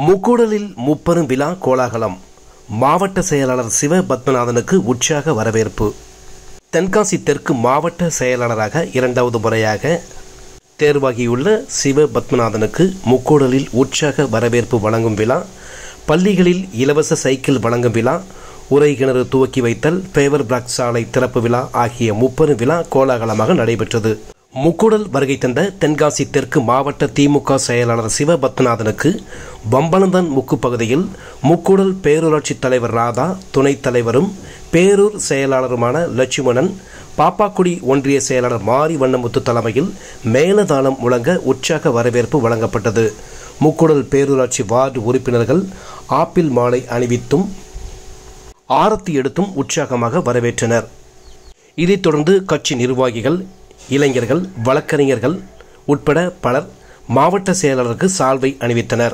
முக்கூடலில் முப்பெரும் விழா கோலாகலம். மாவட்ட செயலாளர் சிவ பத்மநாதனுக்கு உற்சாக வரவேற்பு. தென்காசி தெற்கு மாவட்ட செயலாளராக இரண்டாவது முறையாக தேர்வாகியுள்ள சிவ பத்மநாதனுக்கு முக்கூடலில் உற்சாக வரவேற்பு வழங்கும் விழா, பள்ளிகளில் இலவச சைக்கிள் வழங்கும் விழா, உரை கிணறு துவக்கி வைத்தல், ஃபேவர் பிளாக் சாலை திறப்பு விழா ஆகிய முப்பெரும் விழா கோலாகலமாக நடைபெற்றது. முக்கூடல் வருகை தந்த தென்காசி தெற்கு மாவட்ட திமுக செயலாளர் சிவ பத்மநாதனுக்கு வம்பளந்தான் முக்கு பகுதியில் முக்கூடல் பேரூராட்சி தலைவர் ராதா, துணைத் தலைவரும் பேரூர் செயலாளருமான லட்சுமணன், பாப்பாக்குடி ஒன்றிய செயலாளர் மாரி வண்ணமுத்து தலைமையில் மேலதாளம் முழங்க உற்சாக வரவேற்பு வழங்கப்பட்டது. முக்கூடல் பேரூராட்சி வார்டு உறுப்பினர்கள் ஆப்பிள் மாலை அணிவித்தும் ஆரத்தி எடுத்தும் உற்சாகமாக வரவேற்றனர். இதைத் தொடர்ந்து கட்சி நிர்வாகிகள், இளைஞர்கள், வழக்கறிஞர்கள் உட்பட பலர் மாவட்ட செயலாளருக்கு சால்வை அணிவித்தனர்.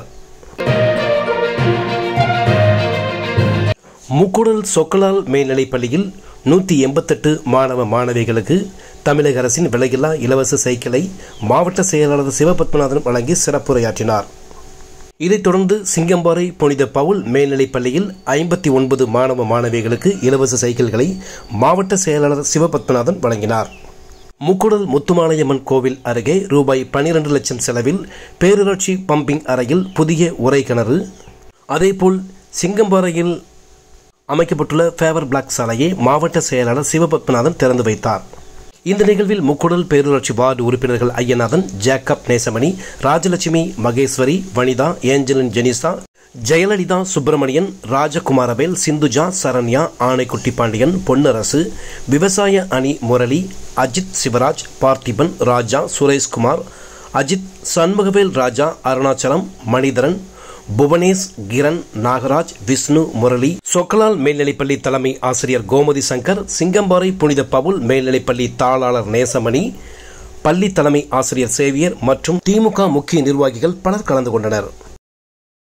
முக்கூடல் சொக்கலால் மேல்நிலைப் பள்ளியில் 188 மாணவ மாணவிகளுக்கு தமிழக அரசின் விலையில்லா இலவச சைக்கிளை மாவட்ட செயலாளர் சிவபத்மநாதன் வழங்கி சிறப்புரையாற்றினார். இதைத் தொடர்ந்து சிங்கம்பாறை புனித பவுல் மேல்நிலைப் பள்ளியில் 59 மாணவ மாணவிகளுக்கு இலவச சைக்கிள்களை மாவட்ட செயலாளர் சிவபத்மநாதன் வழங்கினார். முக்கூடல் முத்துமாலையம்மன் கோவில் அருகே ரூபாய் 12 லட்சம் செலவில் பேரூராட்சி பம்பிங் அறையில் புதிய உரை கிணறு, அதேபோல் சிங்கம்பாறையில் அமைக்கப்பட்டுள்ள ஃபேவர் பிளாக் சாலையை மாவட்ட செயலாளர் சிவபத்மநாதன் திறந்து வைத்தார். இந்த நிகழ்வில் முக்கூடல் பேரூராட்சி வார்டு உறுப்பினர்கள் ஐயநாதன், ஜேக்கப், நேசமணி, ராஜலட்சுமி, மகேஸ்வரி, வனிதா, ஏஞ்சலின், ஜெனிசா, ஜெயலலிதா, சுப்பிரமணியன், ராஜகுமாரவேல், சிந்துஜா, சரண்யா, ஆனைக்குட்டி பாண்டியன், பொன்னரசு, விவசாய அணி முரளி, அஜித், சிவராஜ், பார்த்திபன், ராஜா, சுரேஷ்குமார், அஜித், சண்முகவேல், ராஜா, அருணாச்சலம், மணிதரன், புவனேஷ், கிரண், நாகராஜ், விஷ்ணு, முரளி, சொக்கலால் மேல்நிலைப்பள்ளி தலைமை ஆசிரியர் கோமதி சங்கர், சிங்கம்பாறை புனித பவுல் மேல்நிலைப்பள்ளி தாளாளர் நேசமணி, பள்ளி தலைமை ஆசிரியர் சேவியர் மற்றும் திமுக முக்கிய நிர்வாகிகள் பலர் கலந்து கொண்டனர்.